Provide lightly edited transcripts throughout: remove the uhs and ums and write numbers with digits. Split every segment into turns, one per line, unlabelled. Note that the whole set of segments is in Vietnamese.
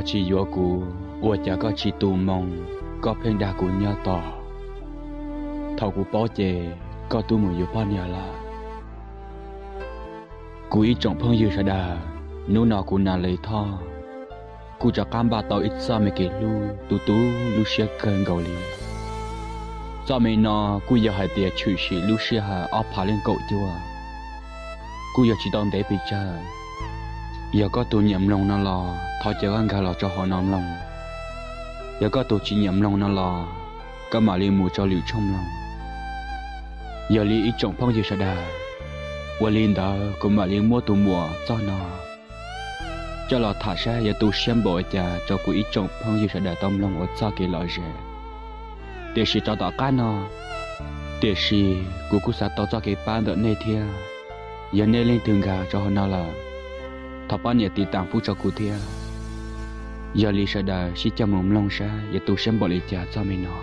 có chỉ vô cũ ua chả có chỉ tù mong có phèn đa của nhau tỏ thầu của bó chè có tu mùi vô bao nhiêu là cú ít trọng phong dư sa đà nô nọ cú nà lấy tho cú cho cam ba tàu ít sao mấy cái lu xe cơn gầu li do mấy nọ cú giờ hai tiệt chửi xì lu xe hà áp phá lên cậu chưa cú giờ chỉ đón để bị cha giờ có tu nhậm lòng nó lò thọ chờ ăn gà lò cho họ nằm lòng giờ có tu chỉ nhậm lòng nó lò có mà li mù cho liu trong lòng giờ li ít trọng phong dư sa đà qua linh đó cũng mà liên mua tụ mùa cho nó cho là thả ra giờ tụ xem bộ cha cho cô ít trọng phong như sẽ để tâm lòng ở xa kia lợi rẻ để sĩ cho tao cá nó để sĩ cô cũng sẽ tao cho cái ban đợt này thia giờ nên lên tường gà cho nó là thọ ban nhiệt tỷ tàng phú cho cô thia giờ li sẽ để sĩ cho mồm lòng ra giờ tụ xem bộ lấy cha cho mình nó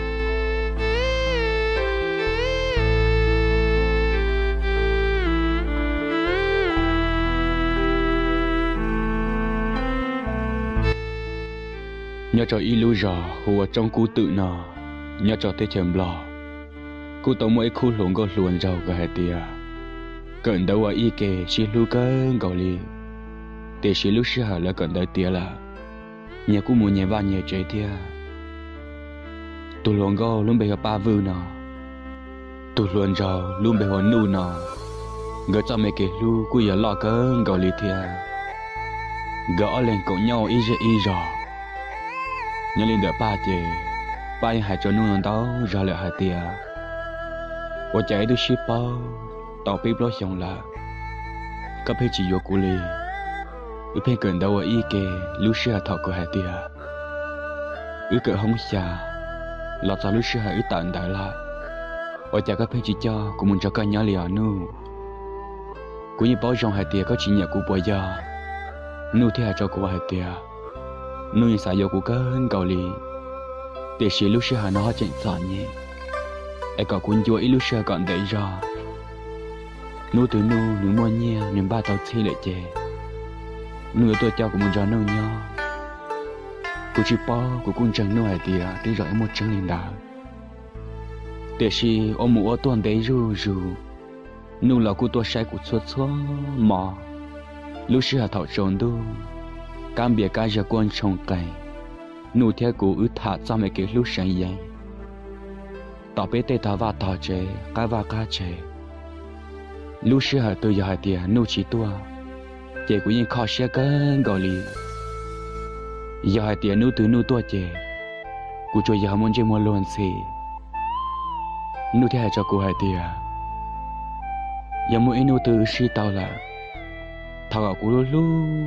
nhớ cho ilu rò hùa trong cú tự nọ nhớ cho thế chém lò cú tao mỗi khu luồng có luồn rau cái hạt tia cận đâu ở y kề xí lu cơn gạo li để xí lu xí hà là cận tới tia là nhà cú muốn nhà ba nhà trái tia tụ luồng gạo luôn bây giờ ba vư nọ tụ luồn rau luôn bây giờ nu nọ gỡ cho mấy cái lu cú giờ lo cơn gạo li tia gỡ lên cùng nhau y rò nhớ lên đỡ ba chị ba hai cho nuôi đó ra lại hai tia tôi chạy đôi ship bao tàu bếp lo xong là các bé chỉ vô cú li ước bên gần đâu ở y kề lúc xưa thọ của hai tia ước cỡ không xa lọt ra lúc xưa ước tận đại là tôi chạy các bé chỉ cho cũng muốn cho các nhỏ liều nu cũng như bao trong hai tia có chỉ nhà của bây giờ nu thì hai cho của hai tia nuôi xài vô của cơn cầu lì để xí lúc xưa nó chạy giỏi nhé ai có cuốn chúa ít lúc xưa còn đấy rồi nuôi từ nuôi mua nhia niềm ba tàu chi lại chè nuôi tôi cho của mình cho nuôi nhau của chị po của con trăng nuôi hải tiệt đi rồi một trăng liền đá để xí ôm mũ tuần đấy ru nuôi là của tôi sai của xóa mò lúc xưa thảo tròn đu cam bia cá giờ con trồng cây nụ theo cụ ứ thả cho mấy cái lúc sáng vậy tao biết tê thả vào thả chế cá vào cá chế lúc xưa hả tôi giờ hả tiền nụ chỉ tua chế của những kho xe cơn gọi li giờ hả tiền nụ từ nụ tua chế cụ cho giờ muốn chơi mua luôn xì nụ theo cho cụ hả tiền giờ mỗi nụ từ xí tao là thằng cụ lu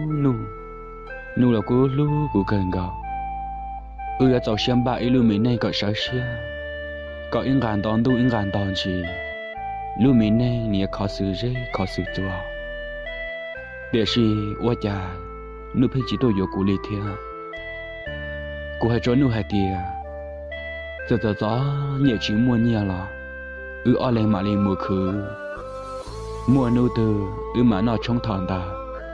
nu là cô lu của cần gạo là cháu xem ba lu mình này có sao xia có những ngàn đòn tu những ngàn đòn gì lu mình này nhẹ khó xử dễ khó xử chua để gì qua cha nu phải chỉ tôi vô cụ li thia cụ hay cho nu hay tia giờ gió nhẹ chỉ mua nhẹ là ở lên mà lên mua khứ mua nu từ mà nó trong thòn ta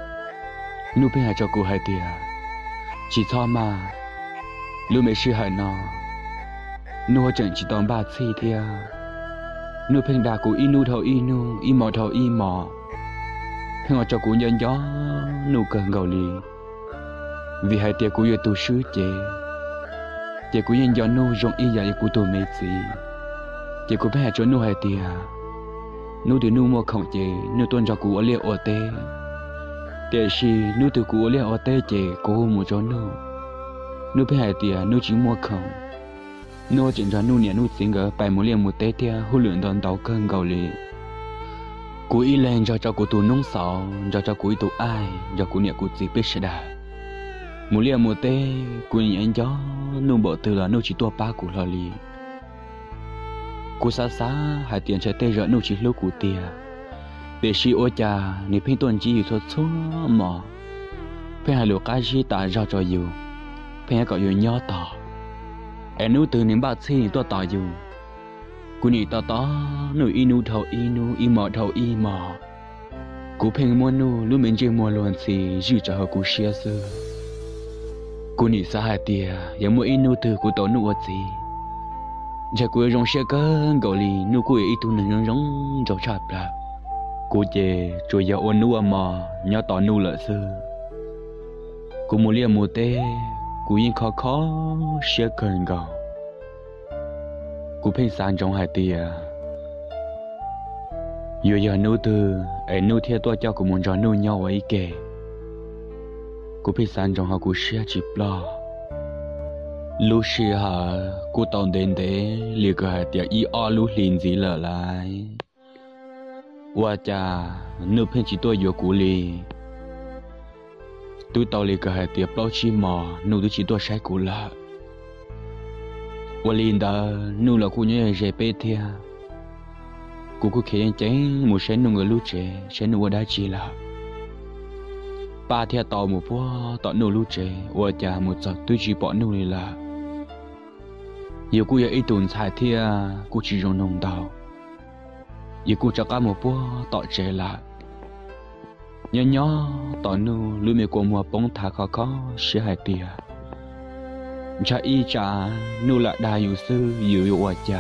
nu phải cho cô hai tia chỉ cho mà lu mấy sự hại nó nu chẳng chỉ tóm ba chi thia nu phải đà cô inu thầu inu mò thầu mò phải cho cô nhân gió nu cần gạo li vì hai tia cô yêu tu sứ chế cô nhân gió nu rong dài cô tu mấy gì chế cô phải cho nu hai tia nu từ nu mua khổng chế nu tuân cho cô ở liệt ở tê để xí nu từ cũ liền ở tây chế cô mua cho nu phải hai tiền nu chỉ mua không nu chỉ cho nu nhẹ nu xin gỡ bài mua liền một tây tia huấn luyện đòn tàu cơn gạo lì cú y lên cho cú tu nông sào cho cú tu ai cho cú nhẹ cú gì biết sẽ đà mua liền một tây cú nhẹ gió nu bộ từ là nu chỉ tua ba cú lò lì cú xa hai tiền chạy tây rồi nu chỉ lúc cú tia để xí ô cha ni phim tuần chỉ thôi số mỏ phim hai lúa cá chỉ ta ra cho yêu phim có yêu nhỏ tỏ em nuôi từ niệm bát xí tôi tỏ yêu cú ni tỏ nuôi inu thầu inu mỏ thầu mỏ cú phim mua nu lúc mình chơi mua luôn xí chỉ cho họ cú xia sư cô nị xa hai tia giờ mỗi ít nô từ cô tao nô gì giờ cô rong xe cơn gạo lì nô cô ít tu nên rong rong chạp là cô chè rồi giờ ôn nô mà nhớ tao nô lợi sư cô mua lia mua tê cô yên khó khó xe cơn gạo cô phê sáng trong hai tia giờ nô từ ấy nô theo tôi cho cô muốn cho nô nhau ấy kề cô phê sáng trong họ cô xe chip lo lúc xưa hả cô tao đến thế liền cái tiệc y o lúc liền gì lỡ lại qua cha nửa phên chỉ tôi vừa cũ li tôi tao liền cái tiệc bao chi mò nửa tôi chỉ tôi sai cũ lợ qua liền đó nửa là cô nhớ dễ bê thia cô cứ khen chén một sáng nửa người lúc trẻ sáng nửa đã chỉ là ba thia tao một phố tao nửa lúc trẻ qua cha một giờ tôi chỉ bỏ nửa là giờ cô giờ ít tuần xài thia cô chỉ dùng nông đào giờ cô cho cả một bữa tọt trẻ lại nhỏ tọt nu lưỡi mẹ cô mua bông thả khó khó sẽ hại tia cha y cha nu là đa yêu sư yêu ở cha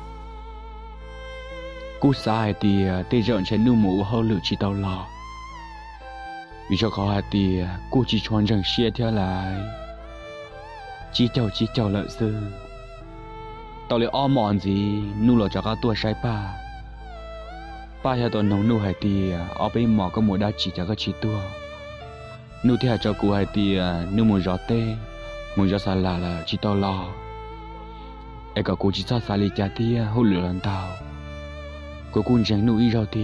cô sai tia tê rợn sẽ nu mũ hao lự chỉ tao lo vì cho khó hại tia cô chỉ chọn rằng xe theo lại chỉ cháu lợi sư tao lấy ôm mòn gì nu lo cho các tua sai pa theo tao nông nu hải tì ở bên mỏ có một đá chỉ cho các chị tua nu theo cho cụ hải tì nu muốn gió tê muốn gió xa là chỉ tao lo ai cả cụ chỉ sao xa lì cha tì hút lửa lần tao cô cũng chẳng nu ý rau tì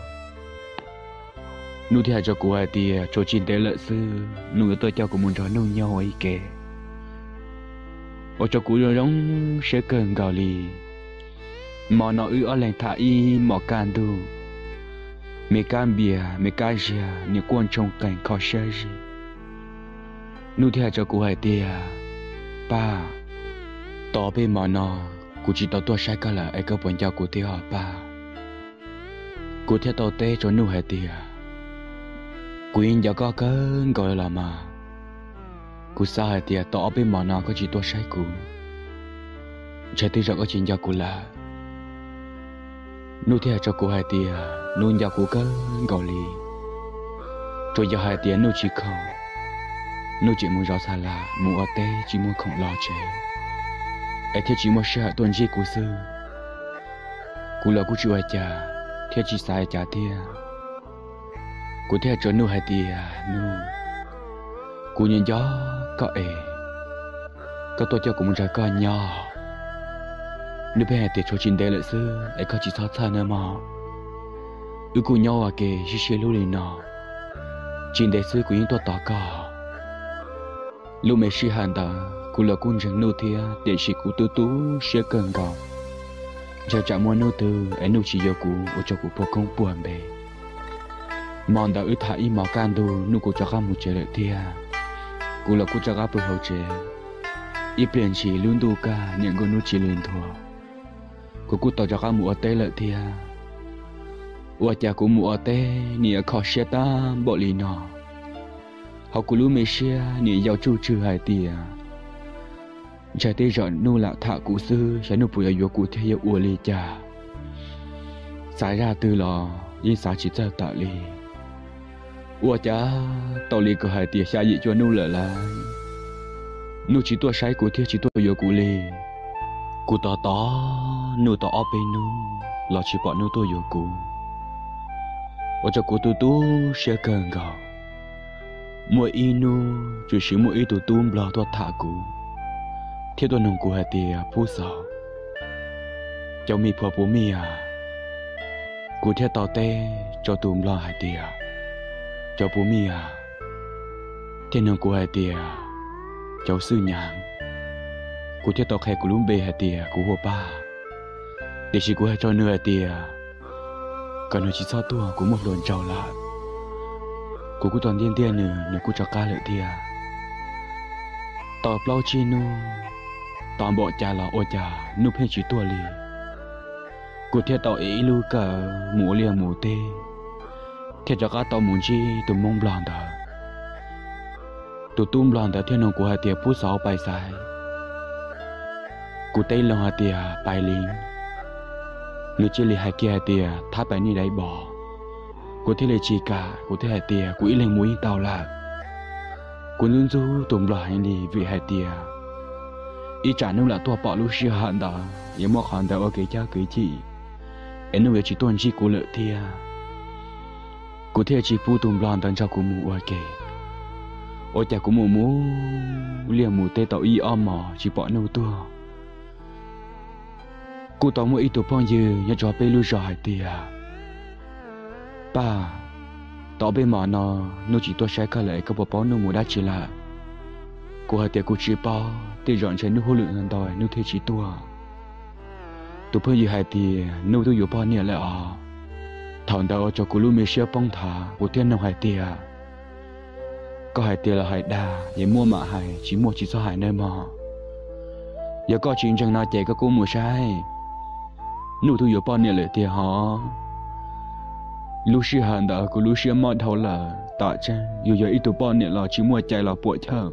nu theo cho cụ hải tì cho chín tế lợi sư nu tôi cho cụ muốn gió nu nhau ấy kề ở cho cụ giống sẽ cần gạo lì mà nó ở làng thả y mà can du mấy can bia mấy can gì những quan trọng cảnh khó xử gì nu theo cho cụ hay tia ba tỏ bên mà nó cụ chỉ tao tua sai cả là ai có bọn cháu cụ tia ba cụ theo tao tê cho nu hay tia cụ yên giờ có cơn gọi là mà cụ sao hay tia tỏ bên mà nó có chỉ tua sai cụ trái tim rõ có chuyện cho cụ là nu theo cho cô hai tia nu nhà cô có gạo lì rồi giờ hai tia nu chỉ không nu chỉ muốn rau xà là muốn ở tây chỉ muốn không lo chế ai theo chỉ muốn sợ tuần gì của sư cô là cô chịu ai cha theo chỉ sai cha tia cô theo cho nu hai tia nu cô nhìn gió có có tôi cho cô muốn ra con nhỏ nếu bé để cho chín đây lợi sư ai có chỉ sót xa nữa mà cùng nhau à kề chỉ xe lưu lì nọ chín đây sư của những tôi tỏ cỏ lúc mấy sĩ hàn đó cụ là quân rừng nô thia để sĩ cụ tú tú sẽ cần gạo giờ chạm mua nô từ ai nô chỉ giờ cụ ở cho cụ phố công buồn bề mòn đã ư thải mỏ can đồ nô cụ cho các một chế lợi thia cụ là cụ cho các bữa hậu chế ít biển chỉ luôn đủ cả những con nô chỉ lên thua cô tao cho các mùa tê lợi thia và cha của mùa tê nia khó xe ta bỏ lì nọ họ của lũ mấy xe nia giàu chu trừ hai tia trái tê rợn nu lạ thạ cụ sư trái nu bùi ở cụ theo ua lì cha xài ra từ lò yên xả chỉ cho tạ lì và cha tao lì của hai tia xa dị cho nu lợ lại nu chỉ tua sai của theo chỉ tua ở cụ lì cụ tỏ nu tỏ ở bên nu là chỉ bỏ nu tôi vô cụ và cho cụ tu sẽ cần gạo mỗi y nu chỉ sử mỗi y tu lo tôi thả cụ theo tôi nông cụ hai tia phú sao cháu mi phò bố mi cụ theo tao tê cho lo hai tia cháu bố mi theo nông cụ hai tia cháu sư nhàng cụ theo tao khai cụ lúm bê hai tia cụ hồ ba để chỉ cụ hai cho nửa hai tia còn nó chỉ sao tua cụ một lần trâu lại cụ cụ toàn tiên nữa nếu cụ cho cá lợi tia tao bao chi nu toàn bộ cha là ô cha nu phê chỉ tua li cụ theo tao ý lu cả mũ liền mũ tê theo cho cá tao muốn chi tụi mông blonde tụi tôm lòn đã thiên nông của hai tiệp phút sáu bài sai cụ tây lòng hai tiệp bài lính người chơi lì hai kia hai tiệp tháp bài ni đáy bỏ cụ thế lì chỉ cả cụ thế hai tiệp cụ ý lên mũi tàu lạc cụ luôn du tôm lòn hai đi vì hai tiệp ý trả nông là tua bỏ lúc xưa hạn đó yếu mọc hạn đó ở cái cha cưới chị em nuôi chỉ tuần chỉ cụ lợi tiệp cụ thế chỉ phụ tôm lòn tận cho cụ mù ở kề ôi chả cũng mù liền mù tê tàu y om mò chỉ bỏ nâu tua cô tao mua ít tụ phong dư nhớ cho bé lưu rồi tiề ba tao bé mò nó chỉ tôi sẽ cái lại cái bộ nâu mù đã chỉ là cô hai tiề cô chỉ bao tiề dọn chơi nâu hỗ lượng hơn đòi nâu thế chỉ tua tụ phong dư hai tiề nâu tôiอยู่bao nhiêu lại thằng đó cho cô lưu mấy xe bông thả cô thiên nâu hai tiề có hai tiền là hai đà, vậy mua mà hai chỉ mua chỉ số hai nơi mà. Giờ có chuyện chẳng nào chạy có cô mua sai. Nụ thu yếu bao nhiêu lợi tiền họ. Lúc xưa hẳn đã có lúc xưa mọi thầu là tạ chân, giờ ít tụ bao nhiêu là chỉ mua chạy là bội thở.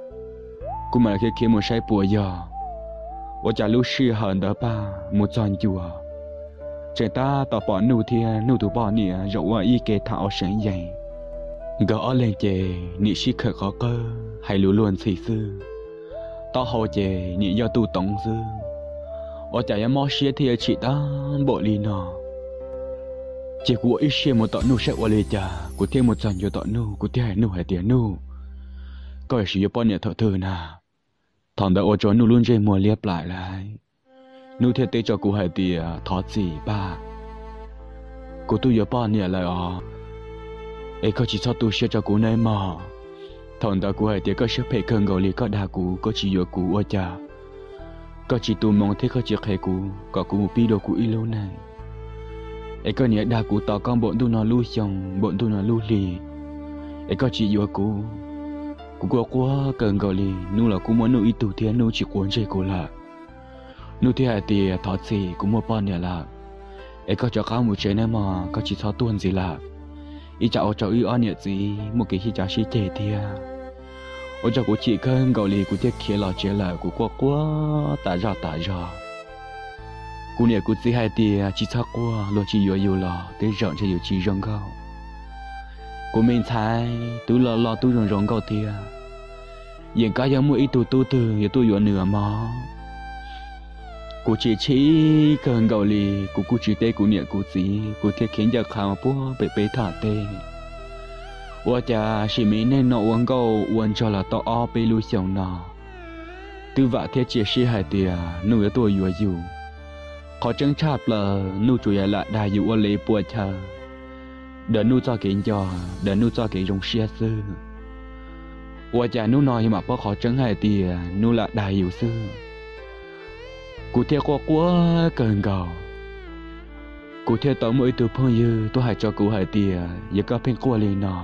Cô mà khi mua sai bội giờ, ở trả lúc xưa hẳn đã ba một tròn chùa. Trẻ ta tạo bỏ nụ thiên nụ tụ bao nhiêu rồi ở y kê thảo sáng dày. Gõ lên chè nị sĩ khởi khó cơ hay lũ luôn xì sư tao hồ chè nị do tu tổng sư ở chả mò xía thì chị ta bộ lì nọ chỉ của ít xía một tọt nu sẽ qua lì chả của thêm một dần cho tọt nu của thêm nu hay tiền nu coi sử dụng bao nhiêu thợ thơ nà thằng đã ở chỗ nu luôn dây mùa liệp lại nu theo tê cho cụ hay tiền thọ gì ba của tôi dùng bao nhiêu lại ấy có chỉ cho tôi sẽ cho cụ này mà thằng đó cụ hay thì có sẽ phải cần gọi li có đa cụ có chỉ do cụ ở cha có chỉ tôi mong thấy có chỉ hay cụ có cụ một pi đồ cụ yêu này ấy có nhớ đa cụ tao con bọn tôi nó lui xong bọn tôi nó lui lì ấy có chỉ do cụ có quá cần gọi li nu là cụ muốn nu ít tu thiên nu chỉ cuốn chơi cụ là nu thì hay thì thọ gì cũng mua bao nhiêu là ấy có cho cá một chế này mà có chỉ cho tuần gì là ý cháu ý ăn nhẹ gì một cái khi cháu xí chè thì ôi cháu của chị cơn gọi lì của tiếc kia là chế là của quá tả ra của nhẹ của chị hai thì chỉ sao qua lo chỉ yêu là để rộng cho yêu chỉ rong cao của mình thấy tôi lo tôi rong cao thì hiện cái giống mỗi tôi giờ tôi yêu nửa mà cô chỉ cần gọi lì cô chỉ tê cô nhẹ cô gì cô thiết khiến cho khám bố bể thả tê và cha chỉ mấy nên nó uống gạo uống cho là tao o bê lưu xong nọ từ vợ thiết chỉ sĩ hai tia nuôi tôi yêu họ chân chạp là nuôi chủ yếu là đại yêu ở lề bùa chờ để nuôi cho cái giò để nuôi cho cái rong xe sư và cha nuôi nói mà bác họ chân hai tia nuôi là đại yêu sư cụ thể quá cần gạo cụ thể tao mỗi từ phong dư tôi hãy cho cụ hãy tiền giờ có phim qua lên nọ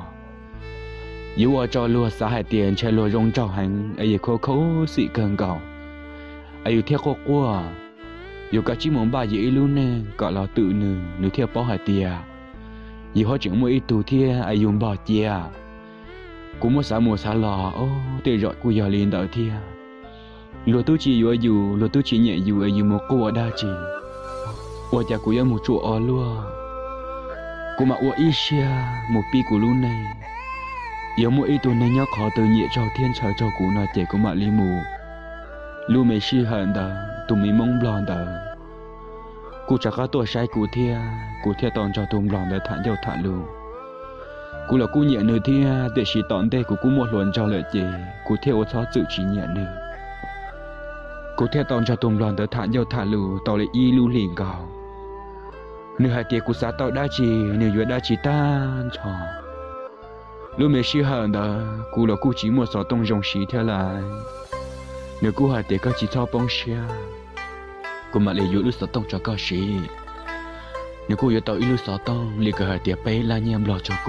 dù ở cho lúa xã hãy tiền chơi lúa rong trâu hành ấy khô xị cần gạo ấy theo quá dù cả chỉ muốn ba dễ luôn nè gọi là tự nửa theo bao hãy tiền dù họ chẳng mỗi từ theo ấy dùng bao chia cũng mua xã lò để rồi cụ giờ lên đợi theo lúa tôi chỉ dù lúa tôi chỉ nhẹ dù ở dù một cô ở đa chỉ ở nhà của em một chỗ ở luôn cô mà ở Asia một pi của luôn này yếu mỗi ít tuần này nhóc khó từ nhẹ cho thiên trời cho cụ nói trẻ của mà li mù lu mấy si hận đó tụi mình mong blond đó cụ chắc có tuổi sai cụ thia toàn cho tụi blond để thản dầu thản luôn cụ là cụ nhẹ nơi thia để chỉ tọn đây của cụ một lần cho lợi chị cụ theo ở đó tự chỉ nhẹ nơi cụ theo tòn cho tụm lòn tới thản dầu thả lù tàu lại y lưu liền gạo nửa hai tiệc cụ xã tàu đa chỉ nửa dưới đa chỉ tan cho lúc mấy xí hận đó cụ là cụ chỉ một số tông rong xí theo lại nửa cụ hai tiệc có chỉ cho bông xia cụ mà lấy dưới lúc số tông cho có xí nửa cụ dưới tàu y lúc số tông liền cả hai tiệc bé la nhem lo cho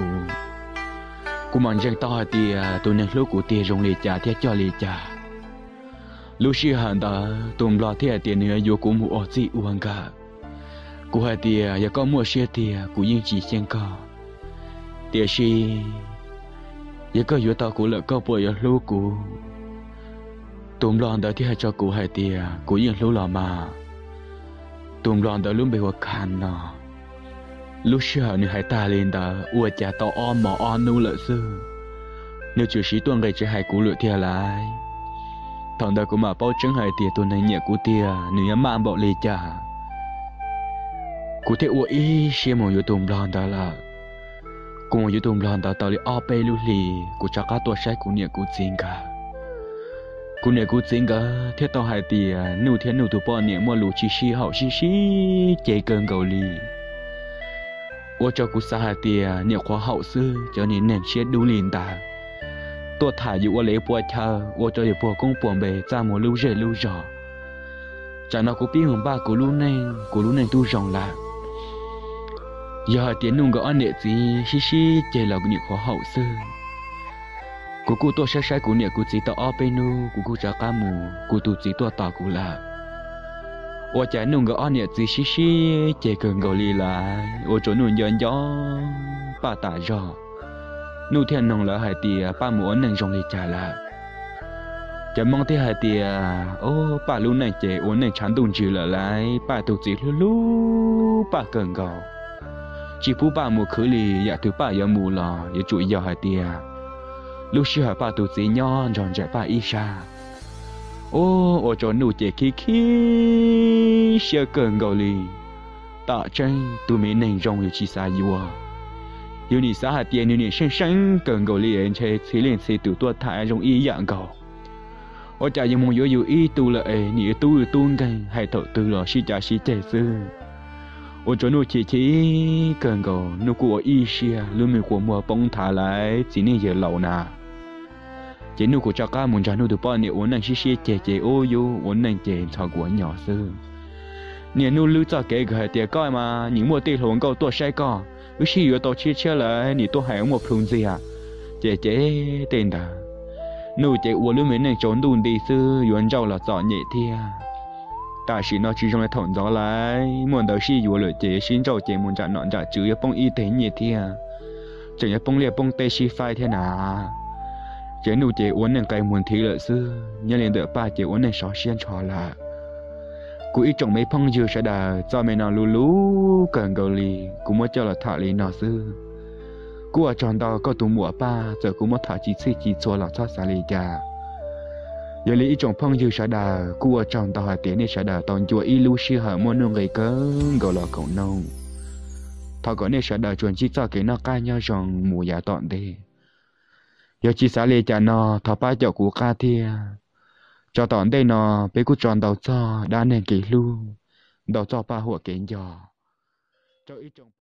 cụ mà riêng tàu hai tiệc tụi nè lúc cụ tiệc rong lì trà theo cho lì trà lúc xưa hẳn đã tụm lo theo tiền nữa vô cũng mua gì uống cả cụ hai tiền giờ có mua xe tiền cụ nhưng chỉ xem cả tiền xí giờ có vừa tao cũ lợ có bồi ở lú cũ tụm lon đó thì hay cho cũ hay tiề cũ yên lú lò mà tụm lon đó luôn bị hoa khăn nọ lúc xưa nếu hay ta lên đó ua cha tao om mò on nu lợ sư nếu chưa sĩ tuần gây cho hai cũ lựa thiệt lại thằng đó cũng mà bao trứng hai tiề tuần này nhẹ cũ tiề nếu mang bộ lì cha cũ thiệt ua ý xem một tụm lon đó là cùng một tụm lon đó tao đi ao pe lu lì cũ chắc cả tua sai cũ nhẹ cũ chính cả cú này cú chính cả thiết tao hai tiề nụ thiên nụ tụ bao niệm mua lũ chi chi hậu chi chi chạy cơn gầu lì ô cho cú sa hai tiề niệm khóa hậu sư cho nên nền chết đủ liền ta tôi thả dụ ô lấy bùa chờ ô cho dụ bùa công buồn bề ra một lưu rể lưu rõ chẳng nào cú biết hùng ba cú lũ này tu rộng là giờ tiếng nung gõ nệ gì chi chi chạy là niệm khóa hậu sư cô tôi sai cô nhẹ cô chỉ tao ở bên nu cô trả cá mù cô tu chỉ tôi tao cô là ô trái nung gõ nhẹ chỉ xí chỉ cần gọi lì lại ô chỗ nung dọn gió ba tạ gió nu thiên nông là hai tia ba muốn nâng trong lì trả là chỉ mong thấy hai tia ô ba lúc này chỉ ô này chán đun chữ là lại ba tu chỉ lu ba cần gạo chỉ phú ba mù khử lì dạ thứ ba giờ mù lò giờ chuỗi giờ hai tia lúc xưa bà tụi chị nhon tròn chạy bà Isha ô cho nụ chạy khí xưa cần gọi lì tạ chân tụi mình nên rong yêu chi xa yêu yêu nị xã hạt tiền yêu nị sinh cần gọi lì anh chơi chỉ liền xe tụi tôi thải rong ý dạng cầu ô chả yêu mong yêu ý tu lợi nị tu ngay hay thợ tư lò xí chả xí chạy sư ô cho nụ chỉ cần gọi nụ của Isha luôn mình của mùa bông thả lại chỉ nên giờ lẩu nà chỉ nụ của cha cá muốn trả nụ từ bao nhiêu uốn nành xí chè ô yo uốn nành chè thọ của nhỏ xưa nè nụ lưu cho cái người tiệt coi mà những mùa tết hồng câu tua sai co ước gì yo tao chia lại nị tôi hay một phun gì à chè tên đã nụ chè uốn lưu mình nành trốn đun đi xưa yuan rau là giỏ nhẹ thia ta chỉ nó chỉ trong cái thọn gió lại muốn đầu xí yuan lợi chè xin rau chè muốn trả nọn trả chữ bông y tế nhẹ thia chẳng nhớ bông liệt bông tê xí phai thế nào chế nụ chế uốn nền cây muốn thí lợi xưa nhớ lên đỡ ba chế uốn nền xó xiên trò là cú ít trồng mấy phong dừa sẽ đà cho mẹ nào lú cần gầu lì cú mới cho là thả lì nào xưa cú ở tròn đó có tụ mùa ba giờ cú mới thả chỉ cho là cho xả lì già giờ lì ít trồng phong dừa sẽ đà cú ở tròn đó tiếng này sẽ đà toàn chùa y lu xưa hở mua nương người cơn gầu là cậu nâu thọ có này sẽ đà chuẩn chỉ cho cái nó ca nhau rong mùa giá tọn đi giờ chỉ xả lê chả nó thọ ba chậu của ca thia cho tọn đây nó bé cú tròn đầu cho đa nền kỹ lu đầu cho baหัวเก่ง giò cho ít trồng